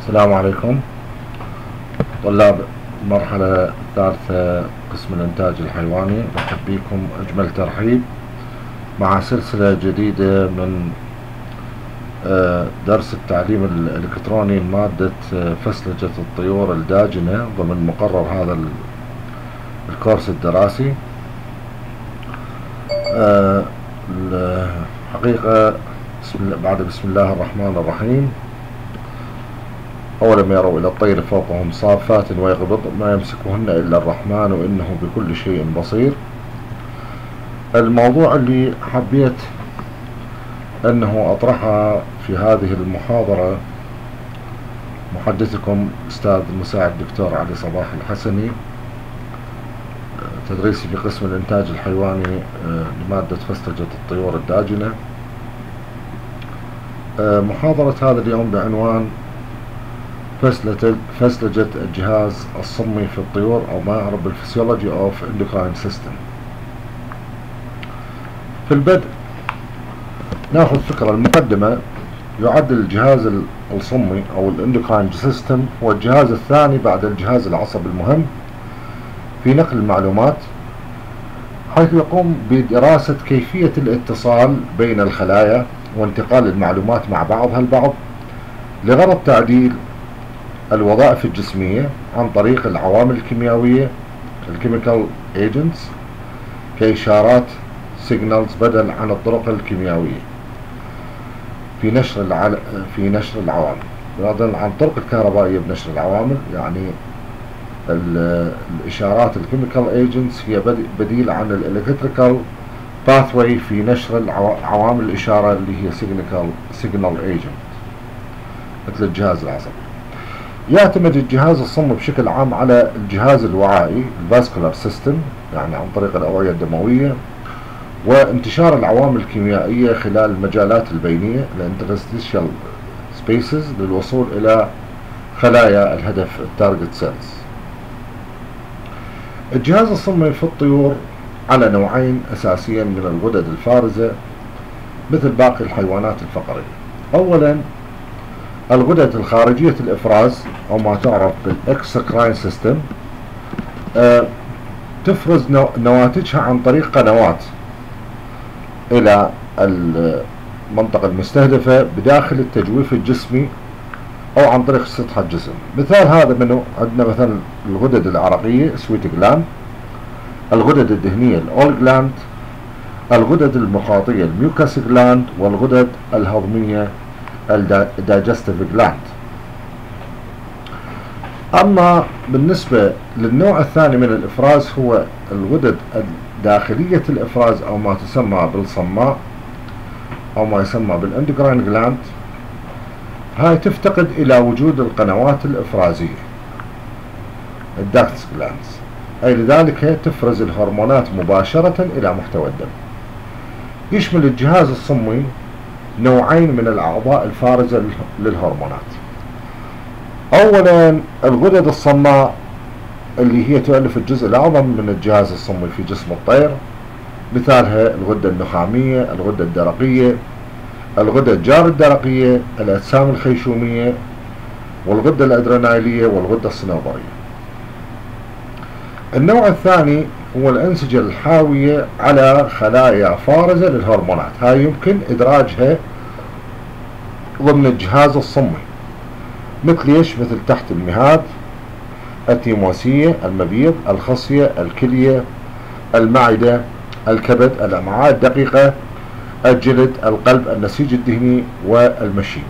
السلام عليكم طلاب المرحلة الثالثة قسم الإنتاج الحيواني. نرحب بكم أجمل ترحيب مع سلسلة جديدة من درس التعليم الإلكتروني لمادة فسلجة الطيور الداجنة ضمن مقرر هذا الكورس الدراسي. الحقيقة بسم الله الرحمن الرحيم. أولم يروا إلى الطير فوقهم صافات ويقبض ما يمسكهن إلا الرحمن وإنه بكل شيء بصير. الموضوع اللي حبيت أنه أطرحها في هذه المحاضرة محدثكم أستاذ مساعد دكتور علي صباح الحسني، تدريسي في قسم الإنتاج الحيواني لمادة فسلجة الطيور الداجنة. محاضرة هذا اليوم بعنوان فسلجة الجهاز الصمي في الطيور، أو ما يعرف بالفسيولوجي أوف Endocrine سيستم. في البدء ناخذ فكرة المقدمة. يعد الجهاز الصمي أو الإندوكراين سيستم هو الجهاز الثاني بعد الجهاز العصبي المهم في نقل المعلومات، حيث يقوم بدراسة كيفية الاتصال بين الخلايا وانتقال المعلومات مع بعضها البعض لغرض تعديل الوظائف الجسمية عن طريق العوامل الكيميائية الكيميكال ايجنتس كإشارات سيجنالز بدل عن الطرق الكيميائية في نشر العوامل، بدلا عن الطرق الكهربائية بنشر العوامل. يعني الإشارات الكيميكال ايجنتس هي بديل عن الالكتريكال باثواي في نشر عوامل الإشارة اللي هي سيجنال ايجنت مثل الجهاز العصبي. يعتمد الجهاز الصمي بشكل عام على الجهاز الوعائي الفاسكولار سيستم، يعني عن طريق الأوعية الدموية، وانتشار العوامل الكيميائية خلال المجالات البينية الانترستيشال سبيسز للوصول إلى خلايا الهدف التارجت سيلز. الجهاز الصمي في الطيور على نوعين أساسيا من الغدد الفارزة مثل باقي الحيوانات الفقرية. أولا الغدد الخارجية الإفراز أو ما تعرف بالإكسكراين سيستم، تفرز نواتجها عن طريق قنوات إلى المنطقة المستهدفة بداخل التجويف الجسمي أو عن طريق سطح الجسم. مثال هذا منه عندنا مثلا الغدد العرقية سويت جلاند، الغدد الدهنية الأول جلاند، الغدد المخاطية الميوكاس جلاند، والغدد الهضمية الدايجستيف جلاند. أما بالنسبة للنوع الثاني من الإفراز هو الغدد داخلية الإفراز أو ما تسمى بالصماء أو ما يسمى بالإندوكراين جلاند. هاي تفتقد إلى وجود القنوات الإفرازية الداكتس جلاندز، أي لذلك هي تفرز الهرمونات مباشرة إلى محتوى الدم. يشمل الجهاز الصمي نوعين من الأعضاء الفارزة للهرمونات. أولا الغدد الصماء اللي هي تؤلف الجزء الأعظم من الجهاز الصمي في جسم الطير، مثالها الغدة النخامية، الغدة الدرقية، الغدة الجار الدرقية، الأجسام الخيشومية، والغدة الأدرينالية، والغدة الصنوبرية. النوع الثاني هو الأنسجة الحاوية على خلايا فارزة للهرمونات. هاي يمكن إدراجها ضمن الجهاز الصمي مثل تحت المهاد، التيموسية، المبيض، الخصية، الكلية، المعدة، الكبد، الأمعاء الدقيقة، الجلد، القلب، النسيج الدهني، والمشيمة.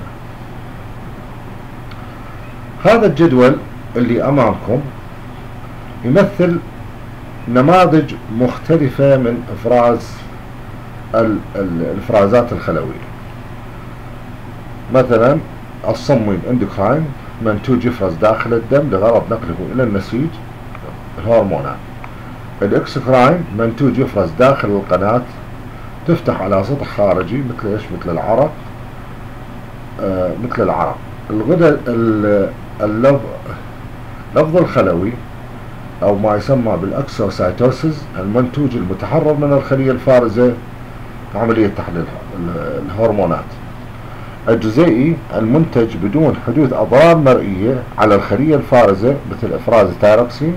هذا الجدول اللي أمامكم يمثل نماذج مختلفة من إفراز الإفرازات الخلوية. مثلا الصمي الاندوكراين منتوج يفرز داخل الدم لغرض نقله إلى النسيج الهرمونات. الإكسكراين منتوج يفرز داخل القناة تفتح على سطح خارجي مثل العرق. الغدد اللفظ الخلوي أو ما يسمى بالأكسوسايتوسيس المنتوج المتحرر من الخلية الفارزة عملية تحليل الهرمونات. الجزيئي المنتج بدون حدوث أضرار مرئية على الخلية الفارزة مثل إفراز الثايروكسين.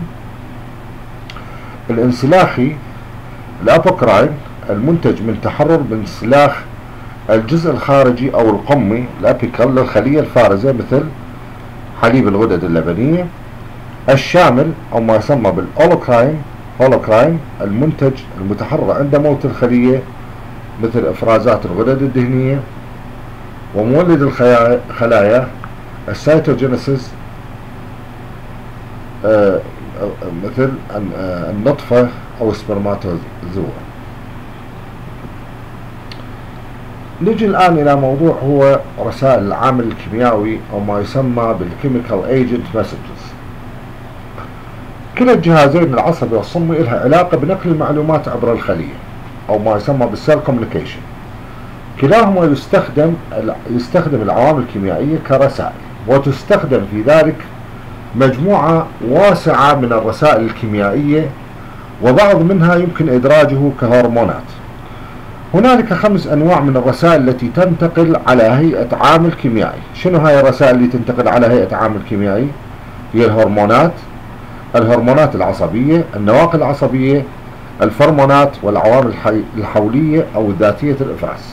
الانسلاخي الأبوكراين المنتج من تحرر بانسلاخ الجزء الخارجي أو القمي الأبيكال للخلية الفارزة مثل حليب الغدد اللبنية. الشامل أو ما يسمى بالهولوكراين المنتج المتحرر عند موت الخلية مثل إفرازات الغدد الدهنية. ومولد الخلايا السيتوجينيسيس مثل النطفة أو السبرماتوزوا. نجي الآن إلى موضوع هو رسائل العامل الكيميائي أو ما يسمى بالكيميكال ايجنت مسجز. كلا الجهازين العصبي والصمي لها علاقة بنقل المعلومات عبر الخلية أو ما يسمى بالسيل كوميونيكيشن. كلاهما يستخدم العوامل الكيميائية كرسائل، وتستخدم في ذلك مجموعة واسعة من الرسائل الكيميائية، وبعض منها يمكن إدراجه كهرمونات. هنالك 5 أنواع من الرسائل التي تنتقل على هيئة عامل كيميائي. شنو هاي الرسائل اللي تنتقل على هيئة عامل كيميائي؟ هي الهرمونات العصبية، النواقل العصبية، الفرمونات، والعوامل الحولية أو ذاتية الإفراز.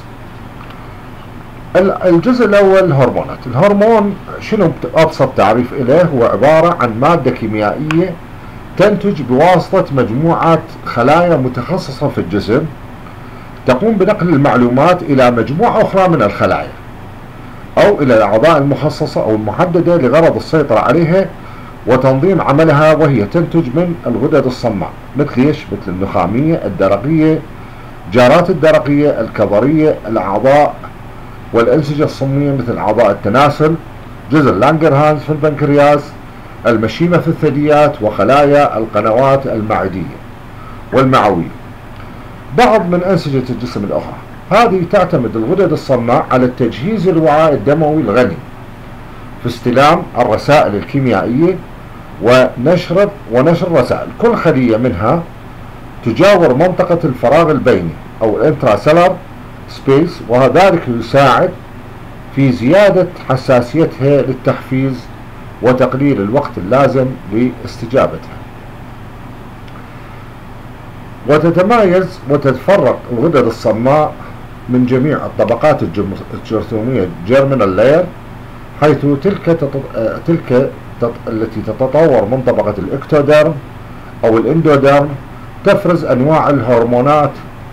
الجزء الأول الهرمونات. الهرمون شنو أبسط تعريف له؟ هو عبارة عن مادة كيميائية تنتج بواسطة مجموعة خلايا متخصصة في الجسم تقوم بنقل المعلومات إلى مجموعة أخرى من الخلايا أو إلى الأعضاء المخصصة أو المحددة لغرض السيطرة عليها وتنظيم عملها، وهي تنتج من الغدد الصماء مثل ايش؟ مثل النخامية، الدرقية، جارات الدرقية، الكظرية، الأعضاء والأنسجة الصمية مثل أعضاء التناسل، جزر لانجرهانز في البنكرياس، المشيمة في الثدييات، وخلايا القنوات المعدية والمعوية. بعض من أنسجة الجسم الأخرى هذه تعتمد الغدد الصماء على التجهيز الوعاء الدموي الغني في استلام الرسائل الكيميائية ونشر رسائل. كل خلية منها تجاور منطقة الفراغ البيني أو الانتراسيلر سبيس، وذلك يساعد في زيادة حساسيتها للتحفيز وتقليل الوقت اللازم لاستجابتها. وتتمايز وتتفرق الغدد الصماء من جميع الطبقات الجرثومية جيرمينال لاير، حيث تلك التي تتطور من طبقة الإكتوديرم أو الإندوديرم تفرز أنواع الهرمونات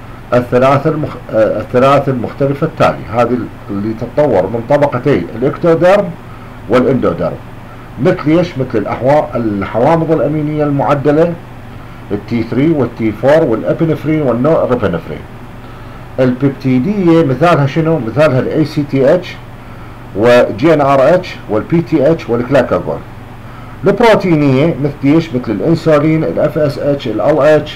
الثلاث المختلفة التالية. هذه اللي تتطور من طبقتي الإكتوديرم والإندوديرم مثل ايش؟ مثل الحوامض الأمينية المعدلة التي 3 والتي 4 والابنفرين والنورابنفرين. البيبتيدية مثالها شنو؟ مثالها الاي سي تي اتش وجي ان ار اتش والبي تي اتش والكلاكاجون. البروتينية مثل ايش؟ مثل الانسولين، الاف اس اتش، ال اتش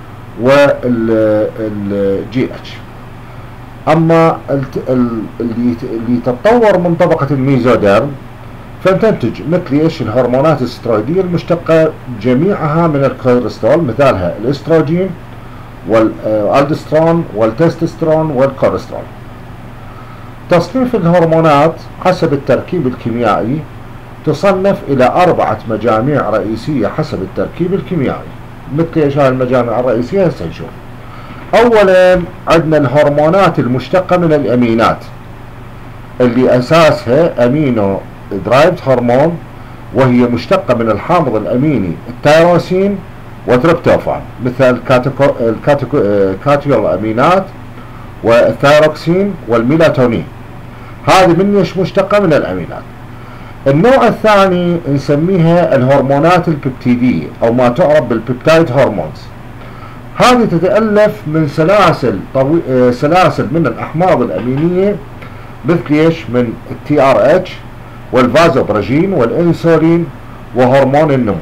والجي اتش. اما اللي تتطور من طبقة الميزوديرم فتنتج مثل ايش؟ الهرمونات الاسترويدية المشتقة جميعها من الكوليسترول، مثالها الاستروجين والالدسترون والتستوستيرون والكوليسترول. تصنيف الهرمونات حسب التركيب الكيميائي تصنف إلى 4 مجاميع رئيسية حسب التركيب الكيميائي. مثل ايش هاي المجاميع الرئيسية؟ هسه نشوف. أولا عندنا الهرمونات المشتقة من الأمينات اللي أساسها أمينو درايفد هرمون، وهي مشتقة من الحامض الأميني التيروسين وتريبتوفان مثل الكاتيول أمينات والثايروكسين والميلاتونين. هذه من ايش مشتقة؟ من الأمينات. النوع الثاني نسميها الهرمونات البيبتيدية أو ما تعرف بالبيبتايد هرمونز. هذه تتألف من سلاسل من الأحماض الأمينية مثل ايش؟ من التي ار اتش والفازوبراجين والانسولين وهرمون النمو.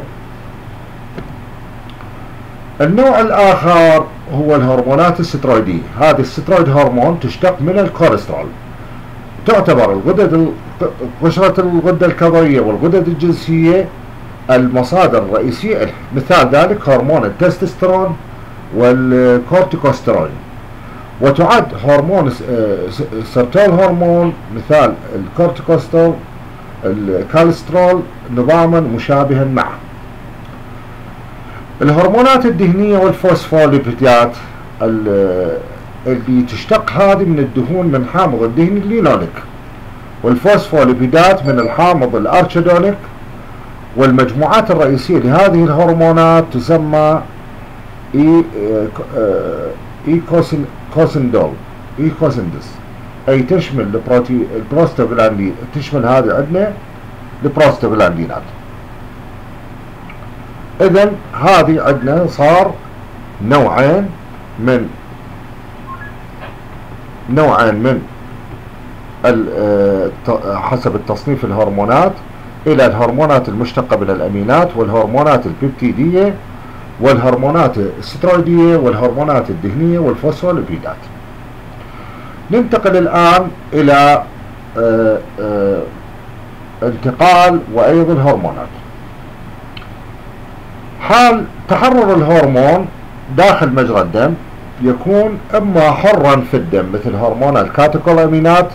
النوع الآخر هو الهرمونات السترويدية. هذه السترويد هرمون تشتق من الكوليسترول. تعتبر قشرة الغدة الكظرية والغدد الجنسية المصادر الرئيسية له. مثال ذلك هرمون التستوستيرون والكورتيكوستيروين. وتعد هرمون سيرتول هرمون مثال الكورتيكوستول الكالسترول نظاما مشابها معه. الهرمونات الدهنية والفوسفوليبيدات اللي تشتق هذه من الدهون من حامض الدهني اللينوليك، والفوسفوليبيدات من الحامض الارشيدونيك، والمجموعات الرئيسية لهذه الهرمونات تسمى ايكوسندس، اي تشمل البروستاجلاندين، تشمل هذه عندنا البروستاجلاندينات. اذا هذه عندنا صار نوعين من حسب التصنيف الهرمونات الى الهرمونات المشتقة من الامينات، والهرمونات البيبتيدية، والهرمونات السترويدية، والهرمونات الدهنية، والفوسفوليبيدات. ننتقل الآن إلى انتقال وأيضا الهرمونات. حال تحرر الهرمون داخل مجرى الدم يكون إما حرا في الدم مثل هرمون الكاتيكولامينات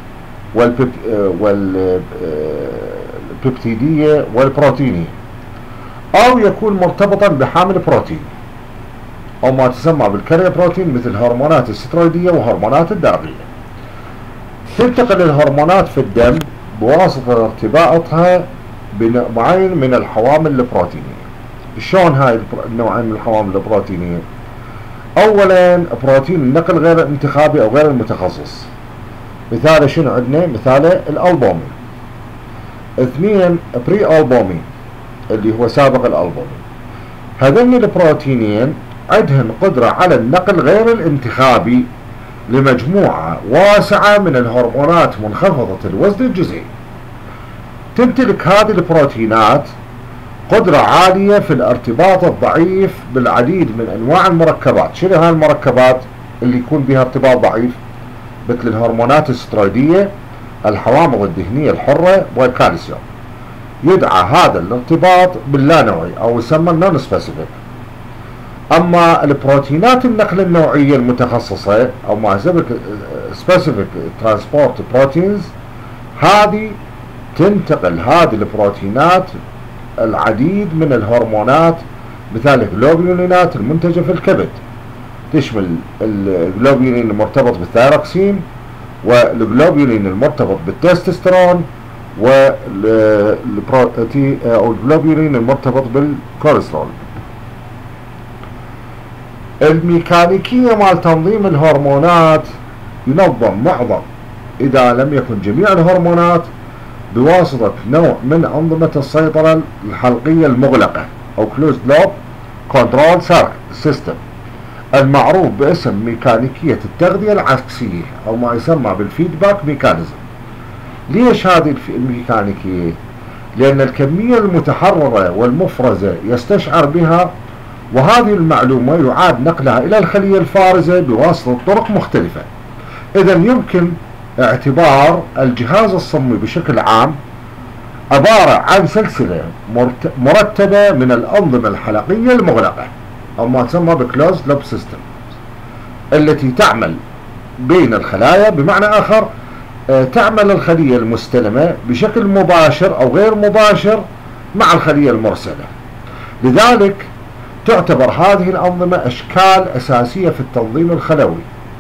والبيبتيدية والبروتينية، أو يكون مرتبطا بحامل بروتين أو ما تسمى بالكارير بروتين مثل هرمونات السترويدية وهرمونات الداغية. تنتقل الهرمونات في الدم بواسطة ارتباطها بنوعين من الحوامل البروتينية. شلون هاي النوعين من الحوامل البروتينية؟ أولا بروتين النقل غير الانتخابي أو غير المتخصص، مثاله شنو عندنا؟ مثاله الألبومين. اثنين بري ألبومين اللي هو سابق الألبومين. هذين البروتينين عندهن قدرة على النقل غير الانتخابي لمجموعة واسعة من الهرمونات منخفضة الوزن الجزئي. تمتلك هذه البروتينات قدرة عالية في الارتباط الضعيف بالعديد من أنواع المركبات. شنو هاي المركبات اللي يكون بها ارتباط ضعيف؟ مثل الهرمونات السترويدية، الحوامض الدهنية الحرة، والكالسيوم. يدعى هذا الارتباط باللانوعي أو يسمى النون سبيسيفيك. أما البروتينات النقل النوعية المتخصصة أو ما يسمى سبيسيفيك ترانسبورت بروتينز، هذه تنتقل هذه البروتينات العديد من الهرمونات مثال الجلوبولينات المنتجة في الكبد، تشمل الجلوبولين المرتبط بالثايروكسين، والجلوبولين المرتبط بالتستوستيرون، والجلوبولين المرتبط بالكوليسترول. الميكانيكية مال تنظيم الهرمونات ينظم معظم إذا لم يكن جميع الهرمونات بواسطة نوع من أنظمة السيطرة الحلقية المغلقة أو Closed Loop Control System المعروف باسم ميكانيكية التغذية العكسية أو ما يسمى بالفيدباك ميكانيزم. ليش هذه الميكانيكية؟ لأن الكمية المتحررة والمفرزة يستشعر بها، وهذه المعلومة يعاد نقلها إلى الخلية الفارزة بواسطة طرق مختلفة. إذا يمكن اعتبار الجهاز الصمي بشكل عام عبارة عن سلسلة مرتبة من الأنظمة الحلقية المغلقة أو ما تسمى بكلوز لوب سيستم التي تعمل بين الخلايا. بمعنى آخر تعمل الخلية المستلمة بشكل مباشر أو غير مباشر مع الخلية المرسلة. لذلك تعتبر هذه الأنظمة أشكال أساسية في التنظيم الخلوي.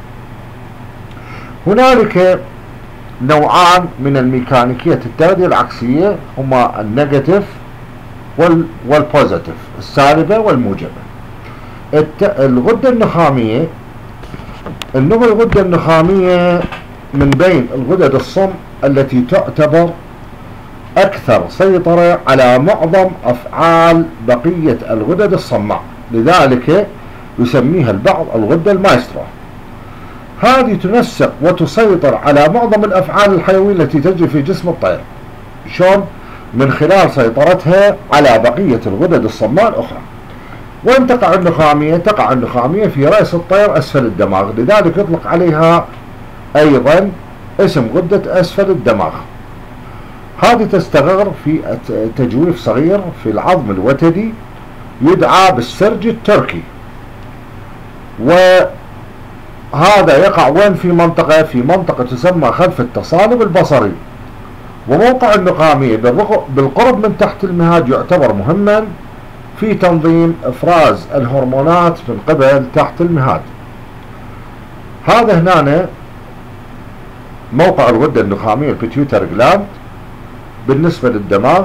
هنالك نوعان من الميكانيكية التغذية العكسية هما النيجاتيف والبوزيتيف، السالبة والموجبة. الغدة النخامية، الغدة النخامية من بين الغدد الصم التي تعتبر أكثر سيطرة على معظم أفعال بقية الغدد الصماء، لذلك يسميها البعض الغدة المايسترو. هذه تنسق وتسيطر على معظم الأفعال الحيوية التي تجري في جسم الطير. شلون؟ من خلال سيطرتها على بقية الغدد الصماء الأخرى. وين تقع النخامية؟ تقع النخامية في رأس الطير أسفل الدماغ، لذلك يطلق عليها أيضا اسم غدة أسفل الدماغ. هذه تستقر في تجويف صغير في العظم الوتدي يدعى بالسرج التركي، وهذه هذا يقع وين؟ في منطقة تسمى خلف التصالب البصري. وموقع النخامية بالقرب من تحت المهاد يعتبر مهما في تنظيم افراز الهرمونات من قبل تحت المهاد. هذا هنا موقع الغدة النخامية البيتيوتر جلاند بالنسبة للدماغ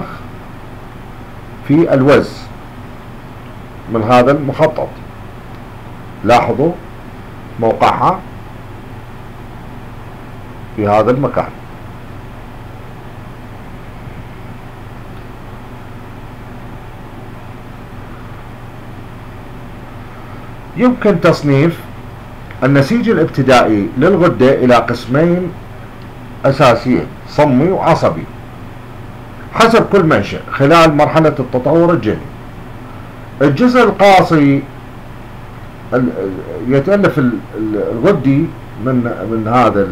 في الوز من هذا المخطط. لاحظوا موقعها في هذا المكان. يمكن تصنيف النسيج الابتدائي للغدة إلى قسمين أساسيين، صمي وعصبي، حسب كل منشأ خلال مرحلة التطور الجيني. الجزء القاصي يتألف الغدي من هذا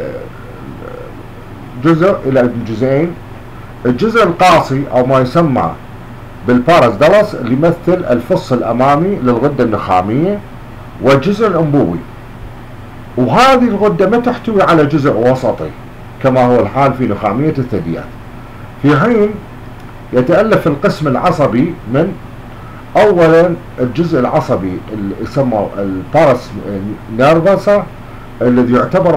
الجزء إلى جزئين. الجزء القاصي أو ما يسمى بالبارس دلس اللي يمثل الفص الأمامي للغدة النخامية، والجزء الأنبوبي. وهذه الغدة ما تحتوي على جزء وسطي كما هو الحال في نخامية الثدييات، في حين يتألف القسم العصبي من أولا الجزء العصبي اللي يسمى البارس نيرفاسا الذي يعتبر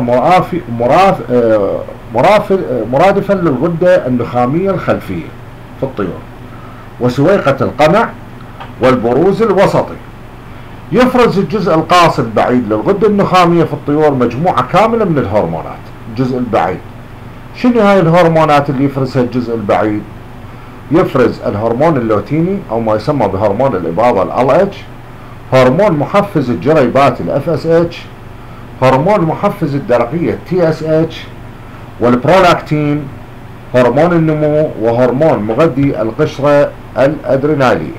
مرادفا للغدة النخامية الخلفية في الطيور، وسويقة القمع والبروز الوسطي. يفرز الجزء القاصي البعيد للغدة النخامية في الطيور مجموعة كاملة من الهرمونات. الجزء البعيد شنو هاي الهرمونات اللي يفرزها الجزء البعيد؟ يفرز الهرمون اللوتيني أو ما يسمى بهرمون الإباضة LH، هرمون محفز الجريبات FSH، هرمون محفز الدرقية TSH، والبرولاكتين هرمون النمو، وهرمون مغذي القشرة الأدرينالية.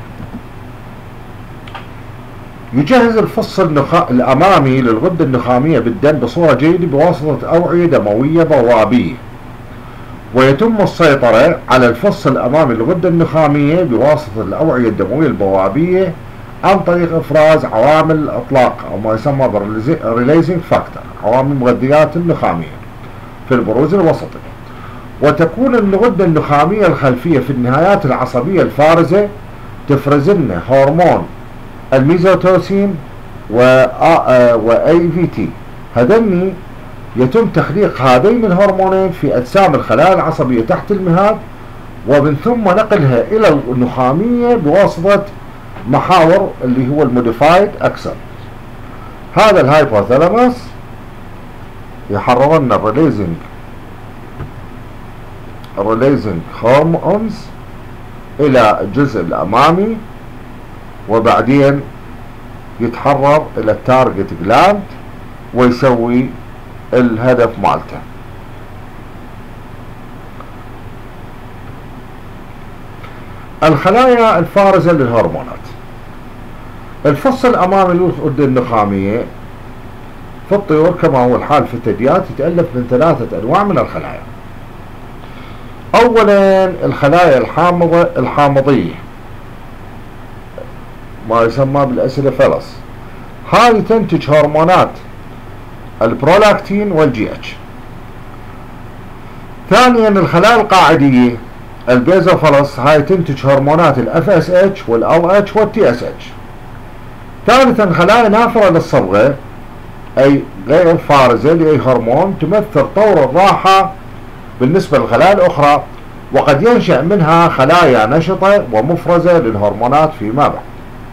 يجهز الفص الأمامي للغدة النخامية بالدم بصورة جيدة بواسطة أوعية دموية بوابية، ويتم السيطرة على الفص الأمامي للغدة النخامية بواسطة الأوعية الدموية البوابية عن طريق إفراز عوامل الإطلاق أو ما يسمى بالريليزنج فاكتور، عوامل مغذيات النخامية في البروز الوسطي. وتكون الغدة النخامية الخلفية في النهايات العصبية الفارزة تفرز لنا هرمون الميزوتوسين AVT. هذني يتم تخليق هذين الهرمونين في أجسام الخلايا العصبية تحت المهاد، ومن ثم نقلها إلى النخامية بواسطة محاور اللي هو الموديفايد أكسل. هذا الهايبوثالاموس يحرر لنا الريليزنج هرمونز إلى الجزء الأمامي، وبعدين يتحرر إلى التارجت جلاند ويسوي الهدف مالته. الخلايا الفارزة للهرمونات. الفص الأمامي للغدة النخامية في الطيور كما هو الحال في الثدييات يتألف من 3 أنواع من الخلايا. أولا الخلايا الحامضية ما يسمى بالأسيدوفيلس، هذه تنتج هرمونات البرولاكتين والGH. ثانيا الخلايا القاعدية البيزوفيلس، هاي تنتج هرمونات FSH والLH والTSH. ثالثا خلايا نافرة للصبغة أي غير فارزة لأي هرمون تمثل طور الراحة بالنسبة للخلايا الأخرى، وقد ينشأ منها خلايا نشطة ومفرزة للهرمونات فيما بعد.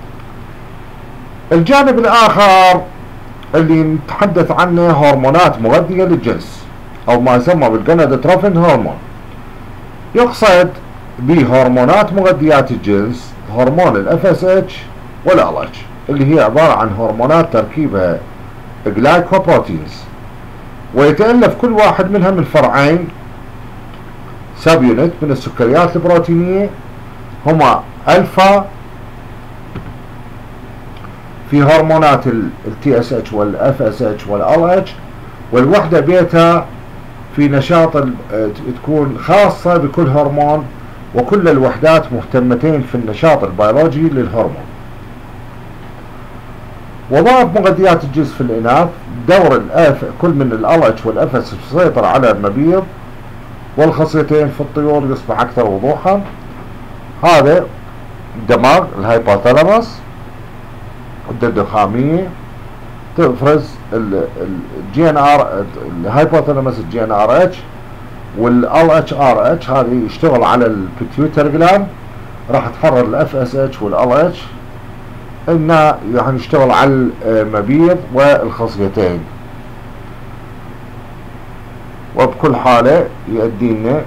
الجانب الآخر اللي نتحدث عنه هرمونات مغذية للجنس أو ما يسمى بالجونادوتروفين هرمون. يقصد بهرمونات مغذيات الجنس هرمون FSH والLH اللي هي عبارة عن هرمونات تركيبها جلايكوبروتينز، ويتألف كل واحد منها من فرعين سب يونت من السكريات البروتينية، هما ألفا في هرمونات TSH والFSH والLH، والوحدة بيتا في نشاط تكون خاصة بكل هرمون، وكل الوحدات مهتمتين في النشاط البيولوجي للهرمون. وظائف مغذيات الجنس في الإناث: دور كل من الألأتش والأفس يسيطر على المبيض والخصيتين في الطيور يصبح أكثر وضوحا. هذا الدماغ الهايبوثالاموس، الغدة الدخامية تفرز الجي ان ار، الهايبوثالاموس الجي ان ار اتش، والال اتش ار اتش هذه يشتغل على البيتيوتري جلاند، راح تحرر الاف اس اتش والال اتش انه يعني يشتغل على المبيض والخصيتين. وبكل حالة يؤدينا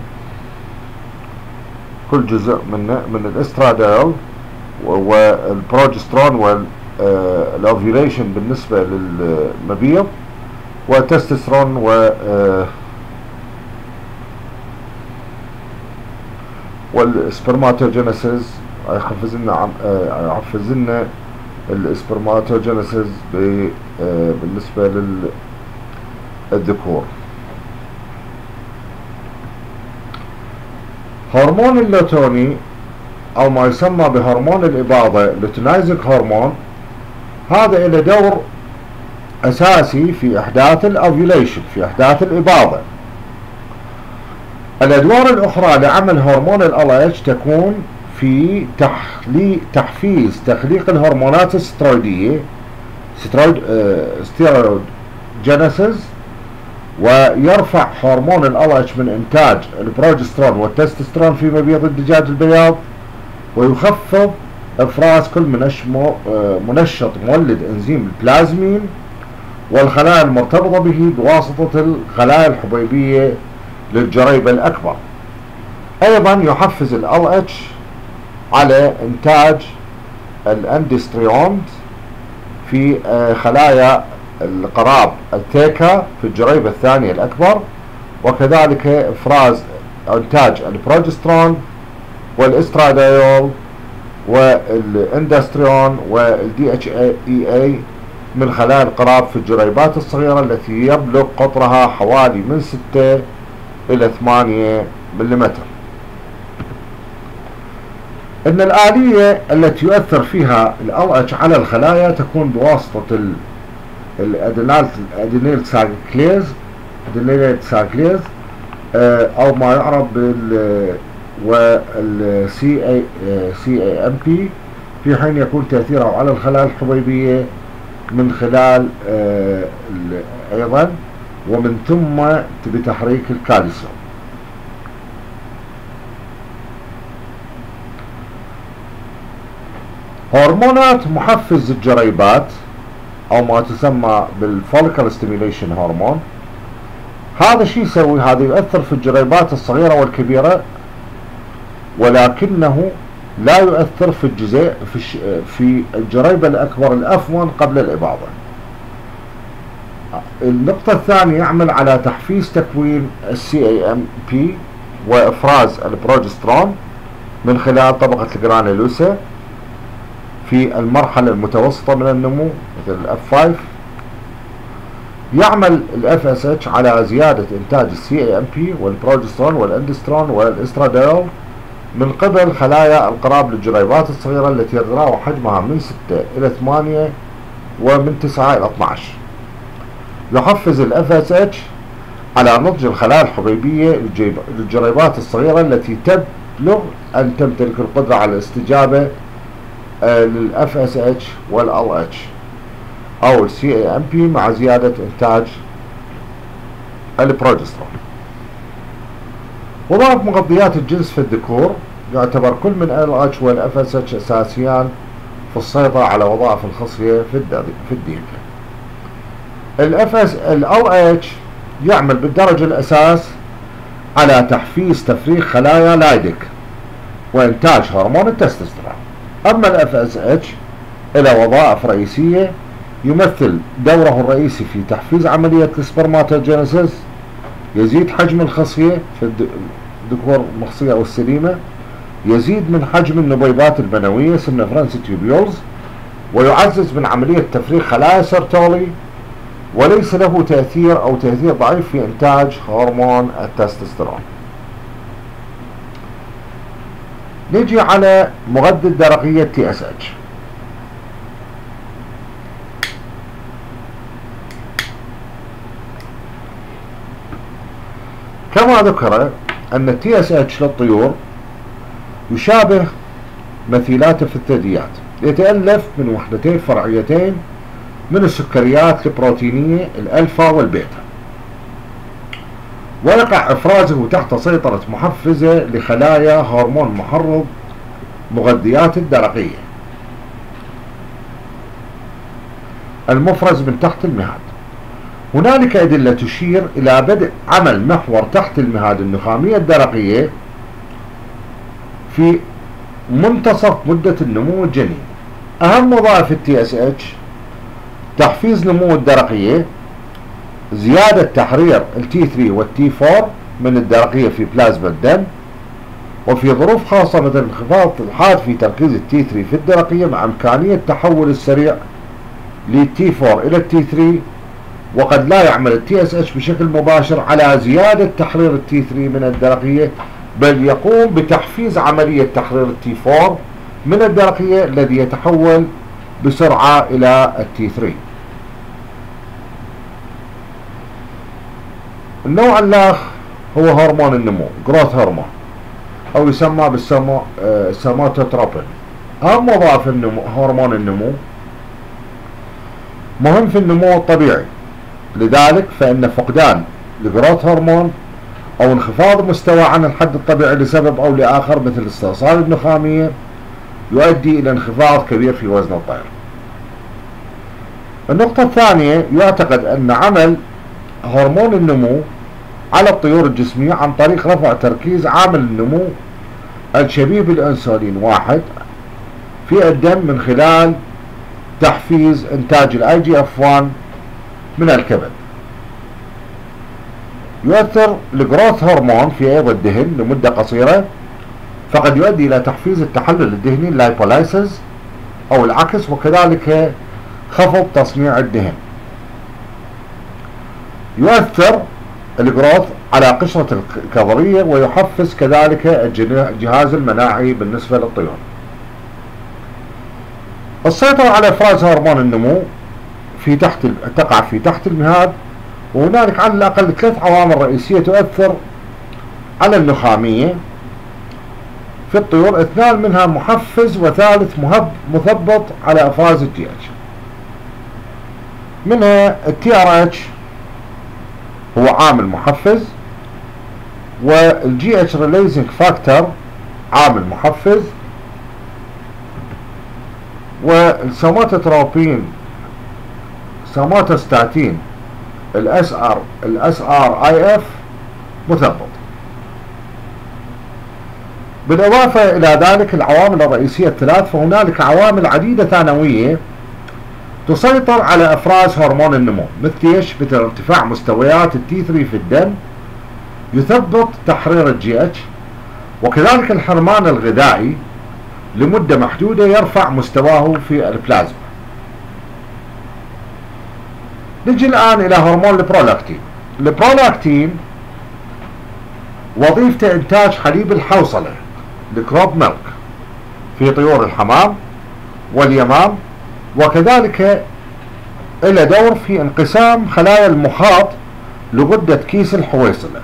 كل جزء منه من الاستراديول والبروجسترون والاوفيوليشن بالنسبة للمبيض، والتستوستيرون والسبرماتوجينيسيس يحفز لنا السبرماتوجينيسيس بالنسبة للذكور. هرمون اللوتوني او ما يسمى بهرمون الاباضة لوتينايزنج هرمون، هذا له دور اساسي في احداث الاوفيوليشن، في احداث الاباضة. الادوار الاخرى لعمل هرمون ال تكون في تحفيز تخليق الهرمونات السترويدية، ستيرويد جينيسيس، ويرفع هرمون ال من انتاج البروجسترون والتستوستيرون في مبيض الدجاج البياض، ويخفض افراز كل منشط مولد انزيم البلازمين والخلايا المرتبطة به بواسطة الخلايا الحبيبية للجريبة الأكبر. أيضا يحفز ال على إنتاج الأندستريون في خلايا القراب الثيكا في الجريبة الثانية الأكبر، وكذلك إفراز إنتاج البروجسترون والاستراديول والاندستريون والدي اتش اي اي من خلايا القراب في الجريبات الصغيرة التي يبلغ قطرها حوالي من 6 إلى 8 ملم. إن الآلية التي يؤثر فيها ال على الخلايا تكون بواسطة الأدينيل سايكليز أو ما يعرف بال CAMP، في حين يكون تأثيره على الخلايا الحبيبية من خلال أيضا ومن ثم بتحريك الكالسيوم. هرمونات محفز الجريبات او ما تسمى بالفوليكل ستيميوليشن هرمون، هذا شيء يسوي، هذا يؤثر في الجريبات الصغيرة والكبيرة، ولكنه لا يؤثر في في الجريبة الأكبر الأفون قبل الإباضة. النقطة الثانية يعمل على تحفيز تكوين CAMP وإفراز البروجسترون من خلال طبقة الجرانيلوسا في المرحلة المتوسطة من النمو مثل F5. يعمل FSH على زيادة إنتاج CAMP والبروجسترون والاندسترون والاستراديول من قبل خلايا القراب للجريبات الصغيرة التي يتراوح حجمها من 6 إلى 8 ومن 9 إلى 12. يحفز FSH على نضج الخلايا الحبيبية للجريبات الصغيرة التي تبلغ أن تمتلك القدرة على الاستجابة للFSH والLH أو CAMP مع زيادة إنتاج البروجسترون. وظائف مغذيات الجنس في الذكور: يعتبر كل من LH والFSH أساسيان في السيطرة على وظائف الخصية في الديكة. LH يعمل بالدرجة الأساس على تحفيز تفريغ خلايا لايدك وإنتاج هرمون التستوستيرون. أما الFSH إلى وظائف رئيسية، يمثل دوره الرئيسي في تحفيز عملية السبرماتوجينيسيس، يزيد حجم الخصية في الذكور المخصية أو السليمة، يزيد من حجم النبيبات المنوية سمنفرنس تيوبيولز، ويعزز من عملية تفريغ خلايا سيرتولي، وليس له تأثير أو تأثير ضعيف في إنتاج هرمون التستوستيرون. نجي على مغذي الدرقية TSH. كما ذكر أن ال TSH للطيور يشابه مثيلاته في الثدييات، يتألف من وحدتين فرعيتين من السكريات البروتينية الألفا والبيتا، ويقع إفرازه تحت سيطرة محفزة لخلايا هرمون محرض مغذيات الدرقية المفرز من تحت المهاد. هنالك أدلة تشير إلى بدء عمل محور تحت المهاد النخامية الدرقية في منتصف مدة النمو الجنين. أهم وظائف ال TSH تحفيز نمو الدرقية، زيادة تحرير ال T3 وال T4 من الدرقية في بلازما الدم، وفي ظروف خاصة مثل انخفاض الحاد في تركيز ال T3 في الدرقية مع إمكانية التحول السريع لل T4 إلى ال T3. وقد لا يعمل ال TSH بشكل مباشر على زيادة تحرير ال T3 من الدرقية، بل يقوم بتحفيز عملية تحرير ال T4 من الدرقية الذي يتحول بسرعة إلى ال T3. النوع الآخر هو هرمون النمو جروث هرمون، أو يسمى بالسوماتوتروبين. أهم وظائف هرمون النمو مهم في النمو الطبيعي، لذلك فإن فقدان الجروث هرمون أو انخفاض مستوى عن الحد الطبيعي لسبب أو لآخر مثل استئصال النخامية يؤدي إلى انخفاض كبير في وزن الطير. النقطة الثانية، يعتقد أن عمل هرمون النمو على الطيور الجسمية عن طريق رفع تركيز عامل النمو الشبيه بالأنسولين 1 في الدم من خلال تحفيز إنتاج ال IGF-1 من الكبد. يؤثر الجروث هرمون في أيض الدهن لمدة قصيرة، فقد يؤدي إلى تحفيز التحلل الدهني اللايبولايسيس أو العكس، وكذلك خفض تصنيع الدهن. يؤثر الجروث على قشرة الكظرية ويحفز كذلك الجهاز المناعي بالنسبة للطيور. السيطرة على إفراز هرمون النمو تقع في تحت المهاد، وهنالك على الأقل 3 عوامل رئيسية تؤثر على النخامية في الطيور، 2 منها محفز وثالث مثبط على إفراز ال TH. منها ال TRH هو عامل محفز، وال GH releasing factor عامل محفز، والسوماتوتروبين سوماتوستاتين ال SRIF مثبط. بالإضافة إلى ذلك العوامل الرئيسية الثلاث، فهنالك عوامل عديدة ثانوية تسيطر على إفراز هرمون النمو، مثل ارتفاع مستويات ال T3 في الدم يثبط تحرير ال GH، وكذلك الحرمان الغذائي لمدة محدودة يرفع مستواه في البلازما. نجي الآن إلى هرمون البرولاكتين. البرولاكتين وظيفته إنتاج حليب الحوصلة الكروب ميلك في طيور الحمام واليمام، وكذلك له دور في انقسام خلايا المخاط لغدة كيس الحويصلة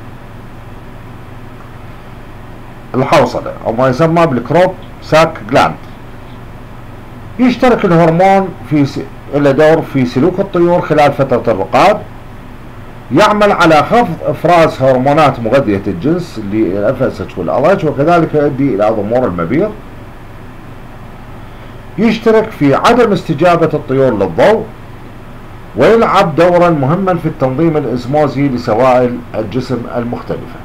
الحوصلة أو ما يسمى بالكروب ساك جلاند. يشترك الهرمون له دور في سلوك الطيور خلال فترة الرقاد، يعمل على خفض إفراز هرمونات مغذية الجنس اللي FSH والLH، وكذلك يؤدي إلى ضمور المبيض. يشترك في عدم استجابة الطيور للضوء، ويلعب دورا مهما في التنظيم الإزموزي لسوائل الجسم المختلفة.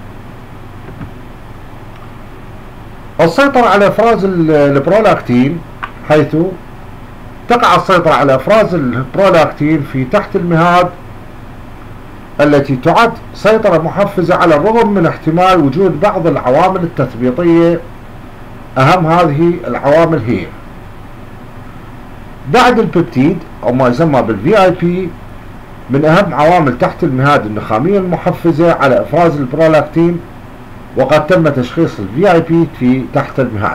السيطرة على إفراز البرولاكتين، حيث تقع السيطرة على إفراز البرولاكتين في تحت المهاد التي تعد سيطرة محفزة على الرغم من احتمال وجود بعض العوامل التثبيطية. أهم هذه العوامل هي بعد البيبتيد أو ما يسمى بالVIP، من أهم عوامل تحت المهاد النخامية المحفزة على إفراز البرولاكتين، وقد تم تشخيص الVIP في تحت المهاد.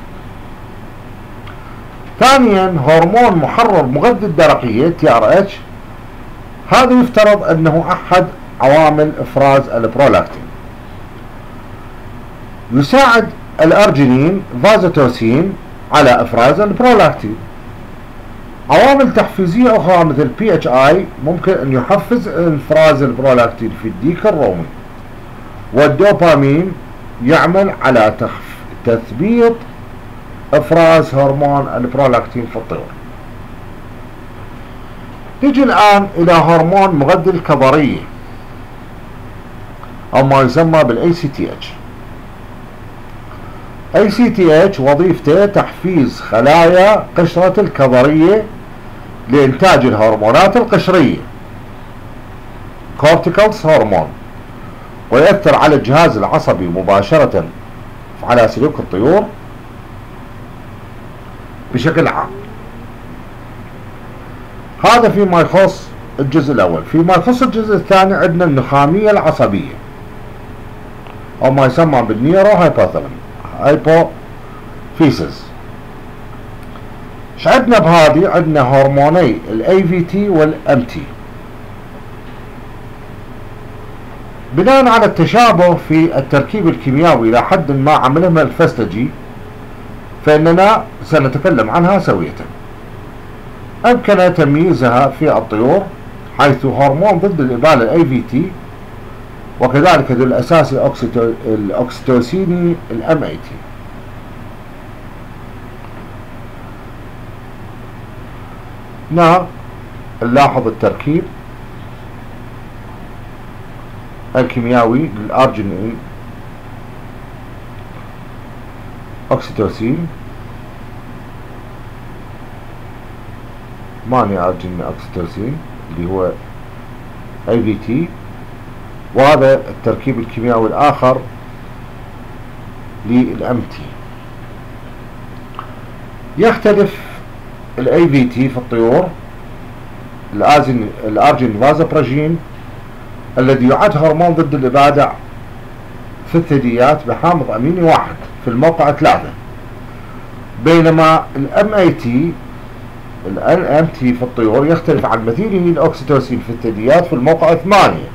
ثانيا هرمون محرر مغذي الدرقية TRH، هذا يفترض أنه أحد عوامل افراز البرولاكتين. يساعد الارجينين فازوتوسين على افراز البرولاكتين. عوامل تحفيزية اخرى مثل PHI ممكن ان يحفز افراز البرولاكتين في الديك الرومي. والدوبامين يعمل على تثبيط افراز هرمون البرولاكتين في الطيور. نجي الان الى هرمون مغذي الكظرية او ما يسمى بالACTH. ACTH وظيفته تحفيز خلايا قشرة الكظرية لإنتاج الهرمونات القشرية كورتيكالز هرمون، ويأثر على الجهاز العصبي مباشرة على سلوك الطيور بشكل عام. هذا فيما يخص الجزء الأول. فيما يخص الجزء الثاني عندنا النخامية العصبية أو ما يسمى بالنيورو هايبوفيسز. ايش عندنا بهذه؟ عندنا هرموني الAVT والMT. بناء على التشابه في التركيب الكيميائي إلى حد ما عملهم الفيسيولوجي، فإننا سنتكلم عنها سوية. أمكن تمييزها في الطيور حيث هرمون ضد الإبالة الAVT، وكذلك ذو الأساسي الأكسيتوسيني الMAT. نلاحظ التركيب الكيميائي للأرجينين أكسيتوسين، ماني أرجينين أكسيتوسين اللي هو AVT، وهذا التركيب الكيميائي الآخر للMT. يختلف الAVT في الطيور الأرجين فازوبراجين الذي يعد هرمون ضد الإبادة في الثدييات بحامض أميني واحد في الموقع 3، بينما الMAT في الطيور يختلف عن مثيله الأكسيتوسين في الثدييات في الموقع 8،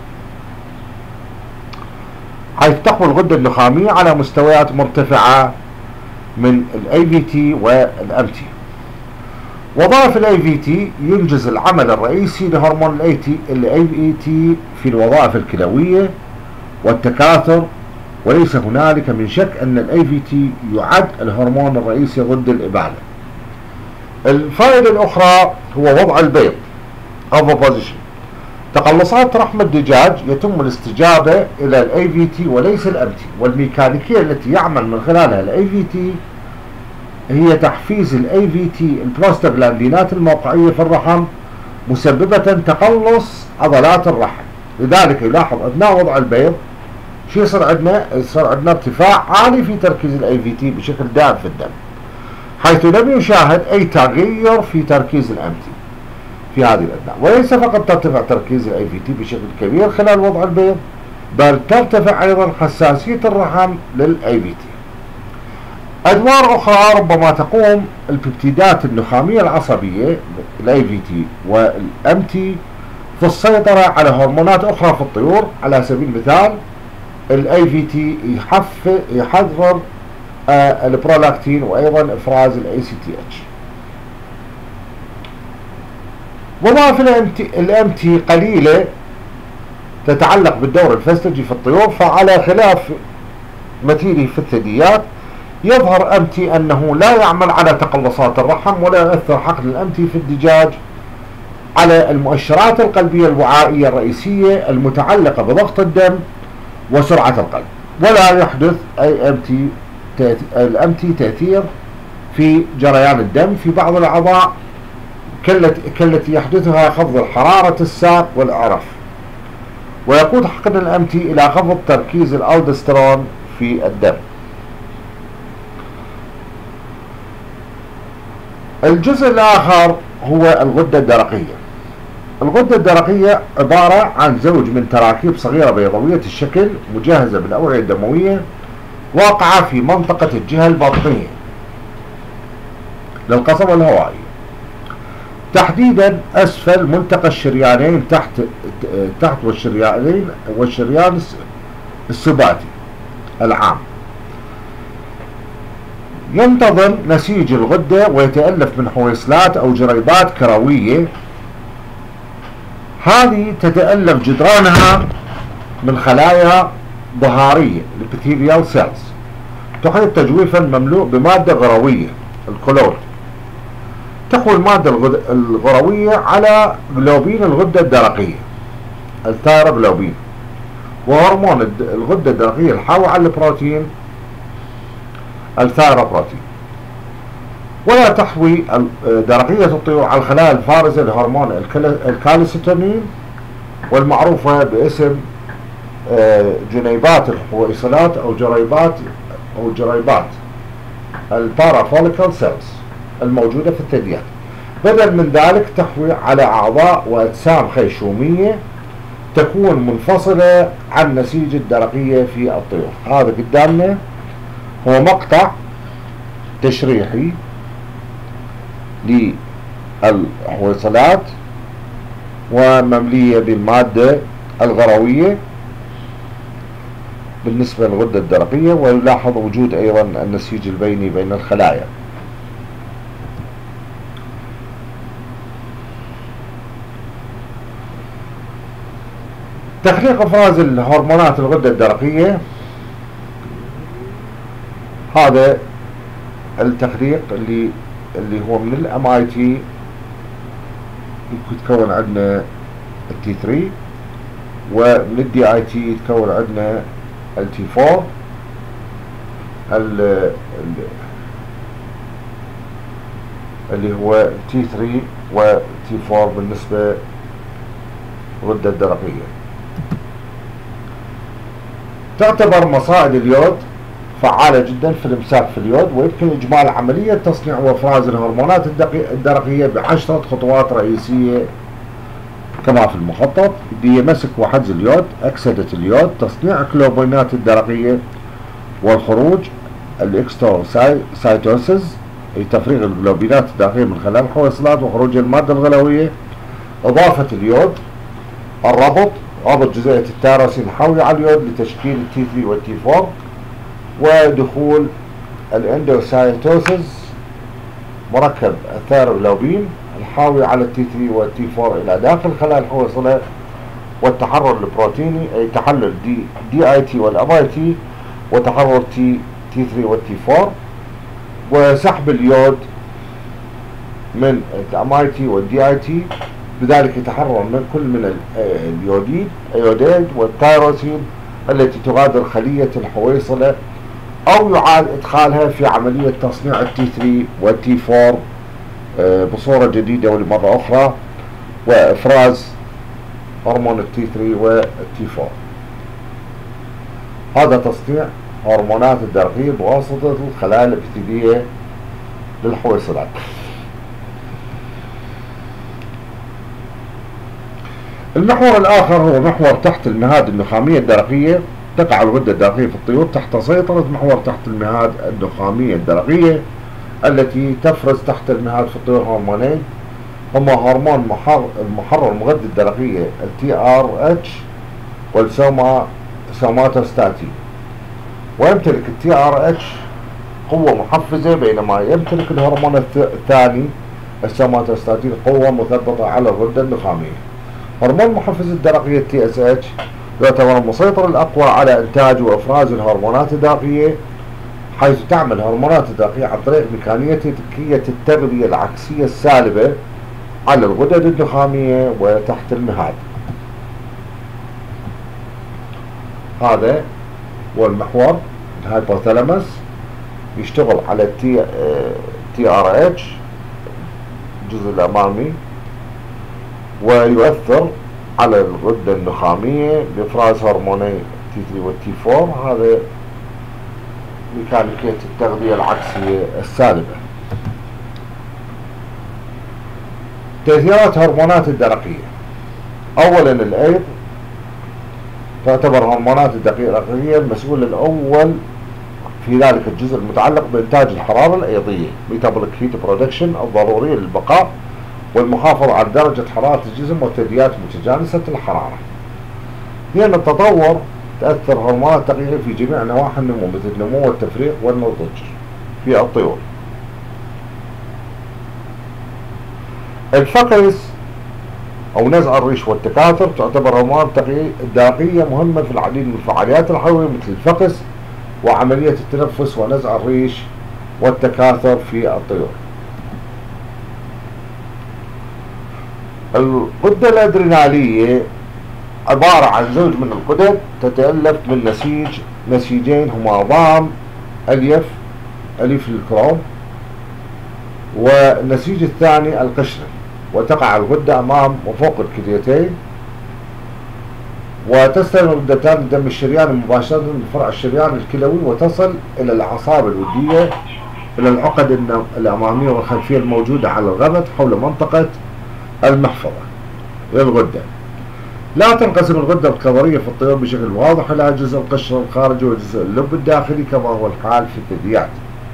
حيث تقوى الغدة النخامية على مستويات مرتفعة من الAVT والMT. وظائف الAVT ينجز العمل الرئيسي لهرمون الAVT في الوظائف الكلوية والتكاثر، وليس هنالك من شك أن الAVT يعد الهرمون الرئيسي ضد الإبالة. الفائدة الأخرى هو وضع البيض oviposition. تقلصات رحم الدجاج يتم الاستجابة إلى الAVT وليس الMT، والميكانيكية التي يعمل من خلالها الAVT هي تحفيز الAVT البروستاغلاندينات الموقعية في الرحم، مسببة تقلص عضلات الرحم. لذلك يلاحظ أثناء وضع البيض شو يصير عندنا ارتفاع عالي في تركيز الAVT بشكل دائم في الدم، حيث لم يشاهد أي تغير في تركيز الMT في هذه الأثناء. وليس فقط ترتفع تركيز الAVT بشكل كبير خلال وضع البيض، بل ترتفع أيضا حساسية الرحم للAVT. أدوار أخرى ربما تقوم البيبتيدات النخامية العصبية الAVT والMT في السيطرة على هرمونات أخرى في الطيور. على سبيل المثال الAVT يحرر البرولاكتين وأيضا إفراز الACTH. وظائف الMT قليلة تتعلق بالدور الفيسيولوجي في الطيور، فعلى خلاف مثيله في الثدييات يظهر MT أنه لا يعمل على تقلصات الرحم ولا يؤثر حقن الMT في الدجاج على المؤشرات القلبية الوعائية الرئيسية المتعلقة بضغط الدم وسرعة القلب، ولا يحدث أي الMT تأثير في جريان الدم في بعض الأعضاء كالتي يحدثها خفض الحرارة الساق والأعرف. ويقود حقن الMT إلى خفض تركيز الألدوستيرون في الدم. الجزء الآخر هو الغدة الدرقية. الغدة الدرقية عبارة عن زوج من تراكيب صغيرة بيضاوية الشكل مجهزة بالأوعية الدموية، واقعة في منطقة الجهة البطنية للقصبة الهوائية. تحديدا أسفل ملتقى الشريانين تحت والشريان السباتي العام. ينتظم نسيج الغدة ويتألف من حويصلات أو جريبات كروية، هذه تتألف جدرانها من خلايا ظهارية الابيثيليال سيلز تحيط تجويفا مملوء بمادة غروية الكلور. تحوي المادة الغروية على جلوبين الغدة الدرقية الثايروجلوبين وهرمون الغدة الدرقية الحاوي على البروتين الثايروبروتين. ولا تحوي درقية الطيور على الخلايا الفارزة لهرمون الكالسيتونين والمعروفة باسم جنيبات الحويصلات أو جريبات البارافوليكال سيلز الموجودة في الثدييات. بدل من ذلك تحوي على أعضاء وأجسام خيشومية تكون منفصلة عن نسيج الدرقية في الطيور. هذا قدامنا هو مقطع تشريحي للحويصلات ومملية بالمادة الغروية بالنسبة للغدة الدرقية، ويلاحظ وجود أيضا النسيج البيني بين الخلايا. تخليق افراز الهرمونات الغدة الدرقية، هذا التخليق اللي هو من الام اي تي يتكون عندنا التي 3، ومن الدي اي تي يتكون عندنا التي 4 اللي هو تي 3 وتي 4 بالنسبة للغدة الدرقية. تعتبر مصائد اليود فعالة جدا في الامساك في اليود، ويمكن إجمال عملية تصنيع وإفراز الهرمونات الدرقية ب10 خطوات رئيسية كما في المخطط، اللي هي مسك وحجز اليود، أكسدة اليود، تصنيع الكلوبينات الدرقية، والخروج الإكستوسايتوسيس أي تفريغ الجلوبينات الدرقية من خلال الحويصلات وخروج المادة الغلوية، إضافة اليود، ربط جزيئة التيروسين الحاوية على اليود لتشكيل التي 3 والتي 4، ودخول الاندوسايتوسيس مركب الثايروجلوبين الحاوي على التي 3 والتي 4 إلى داخل خلايا الحويصلة، والتحرر البروتيني أي تحلل دي اي تي والام اي تي وتحرر تي 3 والتي 4، وسحب اليود من الام اي تي والدي اي تي، بذلك يتحرر من كل من اليوديد والتيروسين التي تغادر خلية الحويصلة، أو يعاد إدخالها في عملية تصنيع التي 3 والتي 4 بصورة جديدة ولمرة أخرى، وإفراز هرمون التي 3 والتي 4. هذا تصنيع هرمونات الدرقية بواسطة الخلايا الابيثيلية للحويصلات. المحور الآخر هو محور تحت المهاد النخامية الدرقية. تقع الغدة الدرقية في الطيور تحت سيطرة محور تحت المهاد النخامية الدرقية، التي تفرز تحت المهاد في الطيور هرمونين، هما هرمون المحرر المغذي الدرقية TRH والسوماتوستاتين. ويمتلك TRH قوة محفزة، بينما يمتلك الهرمون الثاني السوماتوستاتين قوة مثبطة على الغدة النخامية. هرمون محفز الدرقية TSH يعتبر المسيطر الأقوى على إنتاج وإفراز الهرمونات الدرقية، حيث تعمل هرمونات الدرقية عن طريق ميكانيكية التغذية العكسية السالبة على الغدد النخامية وتحت المهاد. هذا هو المحور الهايبوثالاموس، يشتغل على TRH الجزء الأمامي، ويؤثر على الغدة النخامية بإفراز هرموني تي 3 والتي 4. هذا ميكانيكية التغذية العكسية السالبة. تأثيرات هرمونات الدرقية. أولا الأيض، تعتبر هرمونات الدرقية المسؤول الأول في ذلك الجزء المتعلق بإنتاج الحرارة الأيضية metabolic heat production الضرورية للبقاء والمحافظة على درجة حرارة الجسم والثدييات متجانسة الحرارة. لأن التطور تأثر هرمونات التغيير في جميع نواحي النمو مثل النمو والتفريق والنضج في الطيور. الفقس أو نزع الريش والتكاثر تعتبر هرمونات داقية مهمة في العديد من الفعاليات الحيوية مثل الفقس وعملية التنفس ونزع الريش والتكاثر في الطيور. الغدة الأدرينالية عبارة عن زوج من الغدد تتألف من نسيجين هما ضام أليف الكروم، والنسيج الثاني القشري، وتقع الغدة أمام وفوق الكليتين، وتستلم الغدتان الدم الشرياني مباشرة من فرع الشريان الكلوي وتصل إلى الأعصاب الودية إلى العقد الأمامية والخلفية الموجودة على الغبط حول منطقة المحفظة للغدة. لا تنقسم الغدة الكظرية في الطيور بشكل واضح إلى جزء القشر الخارجي وجزء اللب الداخلي كما هو الحال في الثدييات.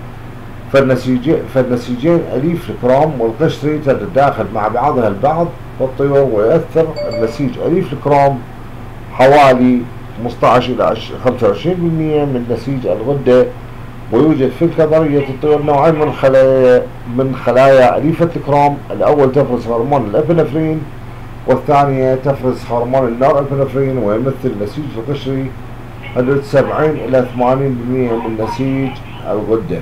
فالنسيجين أليف الكروم والقشري تتداخل مع بعضها البعض في الطيور، ويؤثر النسيج أليف الكروم حوالي 15 إلى 25% من نسيج الغدة. ويوجد في الكظرية الطيور نوعين من خلايا أليفة الكروم، الأول تفرز هرمون الأبنفرين والثانية تفرز هرمون النورابنفرين، ويمثل النسيج القشري 70 إلى 80% من نسيج الغدة.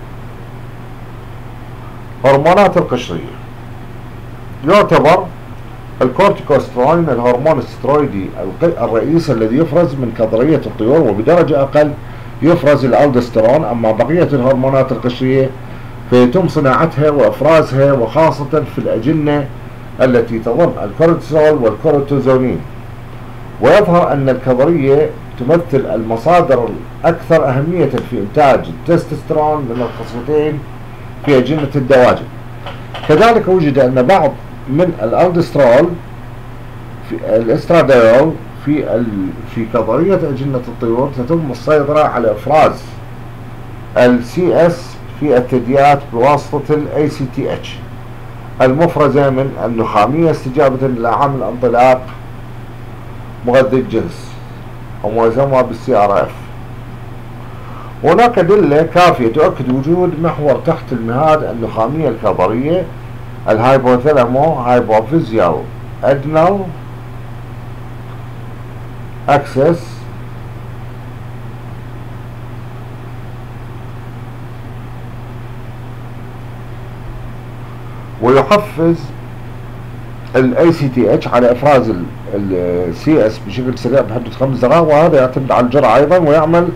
هرمونات القشرية. يعتبر الكورتيكوستروين الهرمون السترويدي الرئيسي الذي يفرز من كظرية الطيور، وبدرجة أقل يفرز الألدوستيرون. أما بقية الهرمونات القشرية فيتم صناعتها وإفرازها وخاصة في الأجنة التي تضم الكورتيزول والكورتيزونين. ويظهر أن الكظرية تمثل المصادر الأكثر أهمية في إنتاج التستوستيرون من الخصيتين في أجنة الدواجن. كذلك وجد أن بعض من الألدوسترول في الاستراديول في كظرية أجنة الطيور تتم السيطرة على إفراز الCS في الثدييات بواسطة ACTH المفرزة من النخامية استجابة لعامل انطلاق مغذي الجنس أو ما يسمى بالCRF. هناك أدلة كافية تؤكد وجود محور تحت المهاد النخامية الكظرية الهايبوثالامو هايبوفيزيال أدنال أكسس ويحفز ال ACTH على إفراز ال CS بشكل سريع بحدود 5 دقائق، وهذا يعتمد على الجرعة أيضا. ويعمل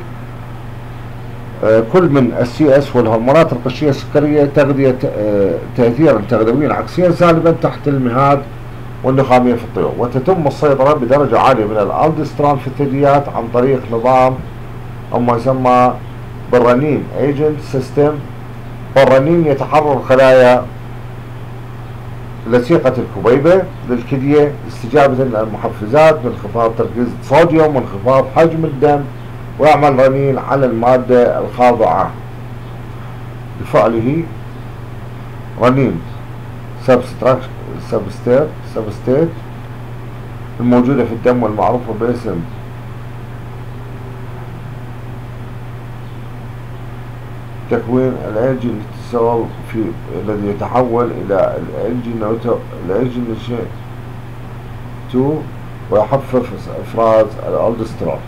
كل من الCS والهرمونات القشرية السكرية تأثيرا تغذويا عكسيا سالبا تحت المهاد والنخامية في الطيور. وتتم السيطرة بدرجة عالية من الألدوستيرون في الثدييات عن طريق نظام أو ما يسمى بالرنين ايجنت سيستم. والرنين يتحرر خلايا لصيقة الكبيبة للكلية استجابة للمحفزات من انخفاض تركيز الصوديوم وانخفاض حجم الدم، ويعمل رنين على المادة الخاضعة لفعله رنين سبستيت الموجودة في الدم والمعروفة باسم تكوين الألجين الذي يتحول إلى الألجين 2 ويحفز إفراز الألدوستيرون.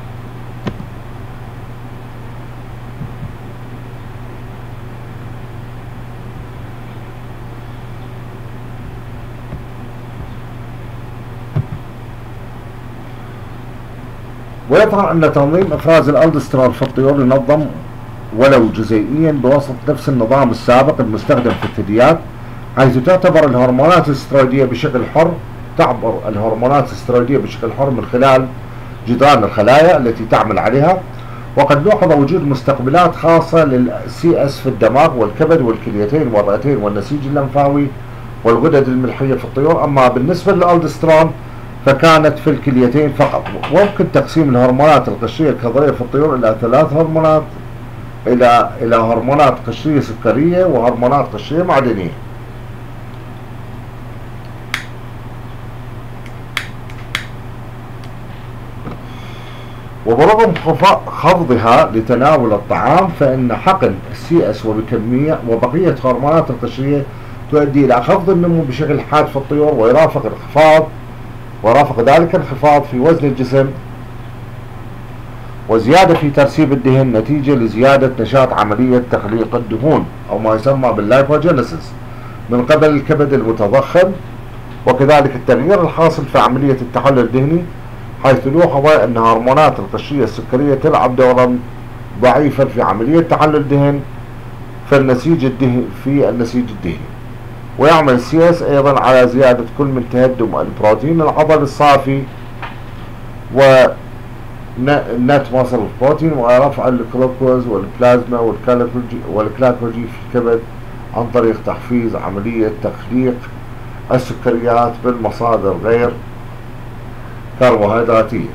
ويظهر أن تنظيم إفراز الألدوستيرون في الطيور ينظم ولو جزيئيا بواسطة نفس النظام السابق المستخدم في الثدييات، حيث تعبر الهرمونات الاسترويدية بشكل حر من خلال جدران الخلايا التي تعمل عليها. وقد لوحظ وجود مستقبلات خاصة للCS في الدماغ والكبد والكليتين والرئتين والنسيج اللمفاوي والغدد الملحية في الطيور. أما بالنسبة للألدوستيرون فكانت في الكليتين فقط. ويمكن تقسيم الهرمونات القشرية الكظرية في الطيور إلى 3 هرمونات إلى هرمونات قشرية سكرية وهرمونات قشرية معدنية. وبرغم خفضها لتناول الطعام فإن حقن الCS وبكمية وبقية هرمونات القشرية تؤدي إلى خفض النمو بشكل حاد في الطيور، ورافق ذلك انخفاض في وزن الجسم وزيادة في ترسيب الدهن نتيجة لزيادة نشاط عملية تخليق الدهون أو ما يسمى باللايبوجينيسيس من قبل الكبد المتضخم، وكذلك التغيير الحاصل في عملية التحلل الدهني، حيث لوحظ أن هرمونات القشرية السكرية تلعب دورا ضعيفا في عملية تحلل الدهن في النسيج الدهني. ويعمل CS أيضا على زيادة كل من تهدم البروتين العضلي الصافي والنت ماسل بروتين ورفع الجلوكوز والبلازما والكلاكوجي في الكبد عن طريق تحفيز عملية تخليق السكريات بالمصادر غير كربوهيدراتية.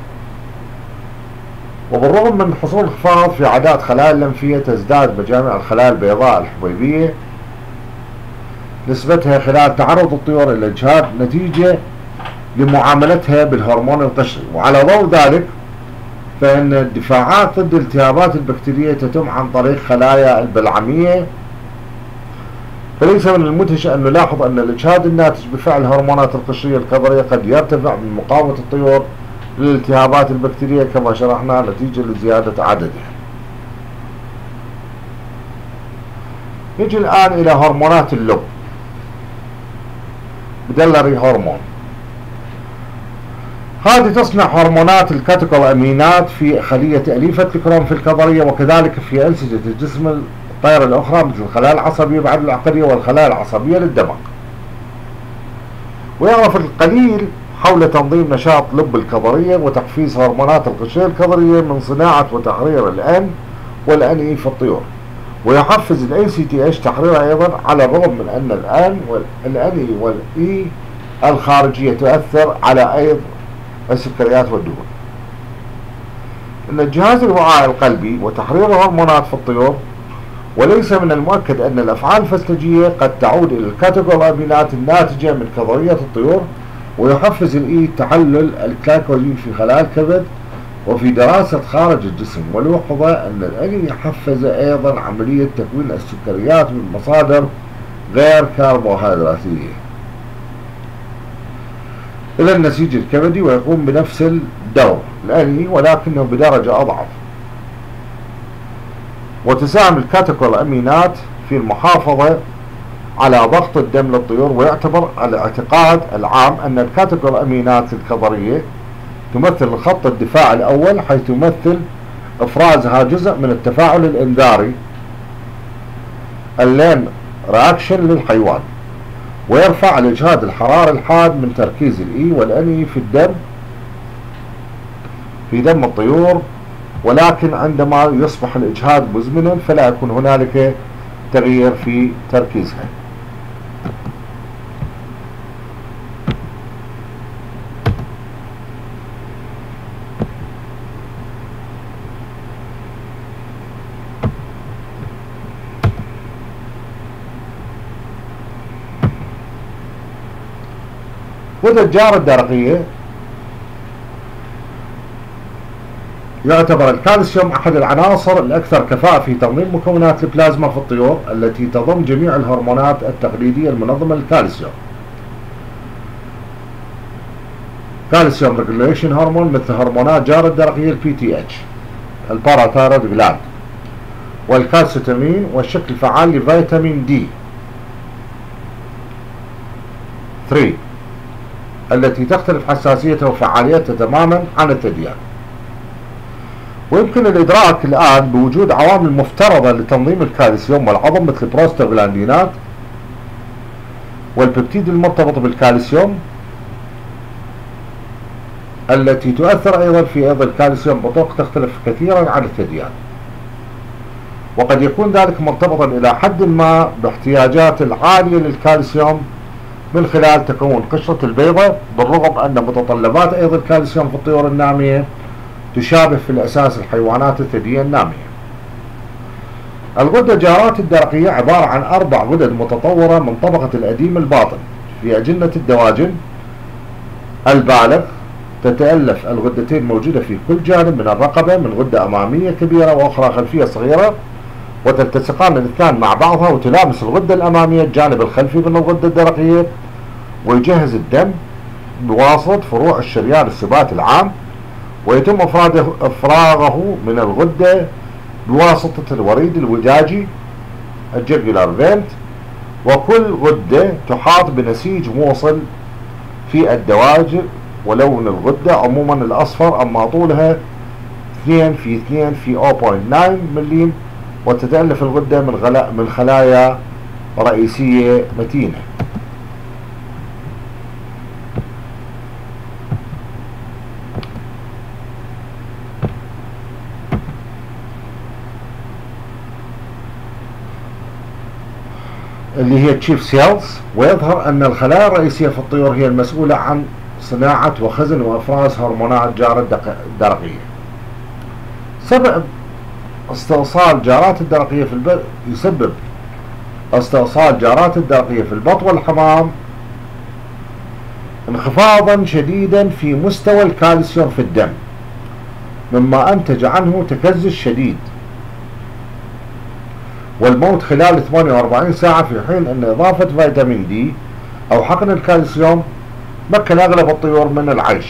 وبالرغم من حصول انخفاض في أعداد خلايا الليمفية، تزداد مجاميع الخلايا البيضاء الحبيبية نسبتها خلال تعرض الطيور إلى الإجهاد نتيجة لمعاملتها بالهرمون القشري. وعلى ضوء ذلك فإن الدفاعات ضد الالتهابات البكتيرية تتم عن طريق خلايا البلعمية، فليس من المدهش أن نلاحظ أن الإجهاد الناتج بفعل هرمونات القشرية الكظرية قد يرتفع من مقاومة الطيور للالتهابات البكتيرية كما شرحنا نتيجة لزيادة عددها. نجي الآن إلى هرمونات اللب. بدلري هرمون، هذه تصنع هرمونات الكاتيكول أمينات في خلية أليفة الكروم في الكظرية، وكذلك في أنسجة الجسم الطائرة الأخرى مثل الخلايا العصبية بعد العقلية والخلايا العصبية للدماغ. ويعرف القليل حول تنظيم نشاط لب الكظرية وتحفيز هرمونات القشرية الكظرية من صناعة وتحرير الأن والأني في الطيور، ويحفز الACTH تحريرها أيضا، على الرغم من أن الأن والأني والإي الخارجية تؤثر على أيض السكريات والدهون. إن الجهاز الوعائي القلبي وتحرير الهرمونات في الطيور، وليس من المؤكد أن الأفعال الفسيولوجية قد تعود إلى الكاتيكول أمينات الناتجة من كظرية الطيور، ويحفز الإي تحلل الكلاكوجين في خلايا الكبد وفي دراسة خارج الجسم. ولوحظ أن الأني يحفز أيضا عملية تكوين السكريات من مصادر غير كربوهيدراتية إلى النسيج الكبدي، ويقوم بنفس الدور الأني ولكنه بدرجة أضعف. وتساهم الكاتيكول أمينات في المحافظة على ضغط الدم للطيور، ويعتبر الاعتقاد العام أن الكاتيكول أمينات الكظرية تمثل الخط الدفاع الأول، حيث تمثل إفرازها جزء من التفاعل الإنذاري اللين رياكشن للحيوان، ويرفع الإجهاد الحراري الحاد من تركيز الإي والأني في دم الطيور، ولكن عندما يصبح الإجهاد مزمنا فلا يكون هنالك تغيير في تركيزها. غدة الجار الدرقية، يعتبر الكالسيوم أحد العناصر الأكثر كفاءة في تنظيم مكونات البلازما في الطيور التي تضم جميع الهرمونات التقليدية المنظمة للكالسيوم. كالسيوم ريجوليشن هرمون مثل هرمونات جار الدرقية PTH، الباراثايرويد جلاند، والكالسيتامين، والشكل فعال لفيتامين D 3 التي تختلف حساسيتها وفعاليتها تماما عن الثدييات. ويمكن الإدراك الآن بوجود عوامل مفترضة لتنظيم الكالسيوم والعظم مثل البروستاغلاندينات والبيبتيد المرتبطة بالكالسيوم التي تؤثر أيضا في أيضا الكالسيوم بطرق تختلف كثيرا عن الثدييات، وقد يكون ذلك مرتبطا إلى حد ما باحتياجات العالية للكالسيوم من خلال تكون قشرة البيضة، بالرغم أن متطلبات أيضا الكالسيوم في الطيور النامية تشابه في الأساس الحيوانات الثديية النامية. الغدة جارات الدرقية عبارة عن 4 غدد متطورة من طبقة الأديم الباطن في أجنة الدواجن البالغ، تتألف الغدتين موجودة في كل جانب من الرقبة من غدة أمامية كبيرة وأخرى خلفية صغيرة، وتلتصقان الاثنان مع بعضها، وتلامس الغدة الأمامية الجانب الخلفي من الغدة الدرقية، ويجهز الدم بواسطة فروع الشريان السبات العام، ويتم إفراغه من الغدة بواسطة الوريد الوداجي الجرجولار فينت، وكل غدة تحاط بنسيج موصل في الدواجن، ولون الغدة عموما الأصفر، أما طولها 2 في 0.9 ملم، وتتألف الغدة من خلايا رئيسية متينة. اللي هي تشيف سيلز. ويظهر أن الخلايا الرئيسية في الطيور هي المسؤولة عن صناعة وخزن وإفراز هرمونات جارة الدرقية. سبب استئصال جارات الدرقية في يسبب استئصال جارات الدرقية في البط والحمام انخفاضا شديدا في مستوى الكالسيوم في الدم، مما أنتج عنه تكزس شديد والموت خلال 48 ساعة، في حين أن إضافة فيتامين دي أو حقن الكالسيوم مكن أغلب الطيور من العيش.